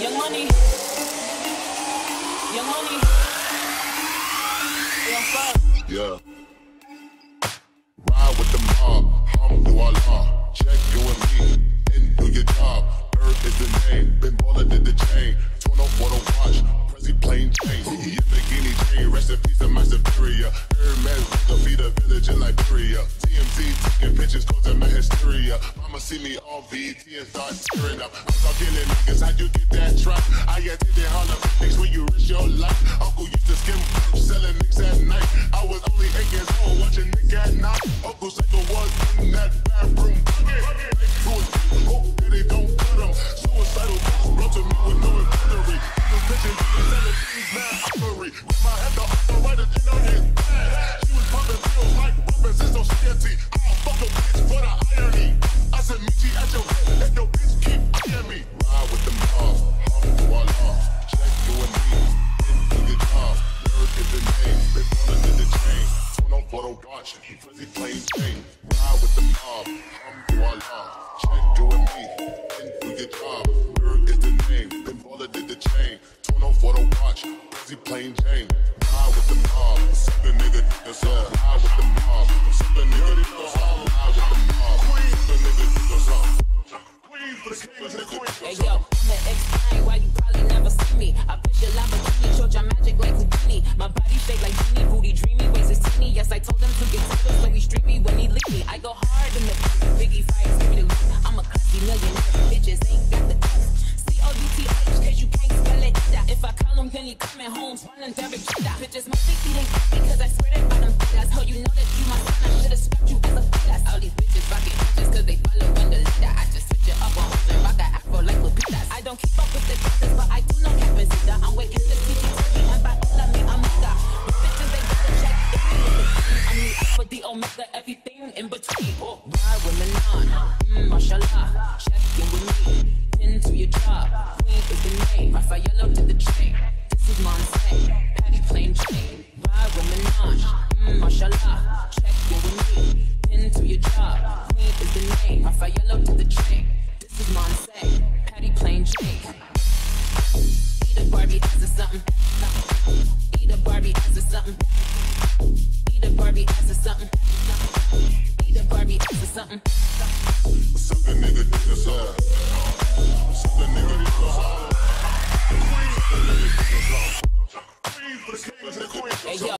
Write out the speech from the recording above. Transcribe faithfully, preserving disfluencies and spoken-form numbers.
Young Money, Young Money, Young Fuck. Yeah. Ride with the mob, hum through our law. Check you and me, and do your job. Earth is the name, been ballin' did the chain. Torn off what I watch, Prezi plain chain. Yamagini chain, rest in peace of my superior. Hermes, the feed a village in Liberia. T M Z taking pictures, causing my hysteria. Mama see me on V T and start stirring up. I'm talking to niggas, how'd you get that truck? I attended Harlem Phoenix when you risk your life. Uncle used to skim selling nicks at night. I was only eight years old watching Nick at night. Uncle Psycho was in that bathroom bucket. Hope that they don't cut him. Suicidal thoughts brought to me with no inventory. Those bitches selling things mad hungry. With my head the upper right and in on his bag. She was popping pills like Robinson, so shitty. I'll fuck a bitch for the irony. I said meet you at your head and your bitch keep eyeing me. Ride with the mob, hum through our law. Check you and me, didn't do your job. Nerd is the name, been ballin' in the chain. Torn off what I watch, Prezi plain chain. Ride with the mob, hum through our law. Check you and me, didn't do your job. Nerd is the name, been ballin' in the chain. Torn off what I watch, Prezi plain chain. Ride with the mob, suck a nigga niggas up. Ride with the mob, suck a nigga niggas up. Ride with the mob, suck a nigga niggas up. Hey yo, I'ma explain why you probably never see me. I push a Lamborghini, short your magic like Houdini. My body shaped like genie, booty dreamy, waist is teeny. Yes, I told him to get to it, so he streamy when he leave me. I go hard in the biggie fights, give me the loot. I'm a classy millionaire, bitches ain't got the C O U T H, cause you can't spell it. If I call him, then he coming home, spawning Derek Jeter. Bitches my feet feeling because I swear that bottom feelers. How you know that you my son, I should've scrapped you as a fetus. All these bitches rockin' bitches cause they follow in the leader. I just switch it up on them, rock a afro like Lupitas. I don't keep up with the business, but I do know Captain Zeta. I'm way in the C G T V, and by all of me, I'm Mega. The bitches, they gotta check if me with the team. I'm the alpha, the omega, everything in between. Oh, ride with me on, mmm, mashallah. Check in with me, pin to your job. Queen is the name, Rafaello to the chain. This is Monse, Patty plain chain. Ride with me on, mmm, mashallah. Check in with me, pin to your job. Queen is the name, Rafaello to the chain. This is Monse, Patty plain chain. Eat a Barbie ass or something. Eat a Barbie ass or something. Eat a Barbie ass or something. Eat a Barbie ass or something. Suck a nigga niggas up. Suck a nigga niggas up. Suck a nigga niggas up. Hey yo.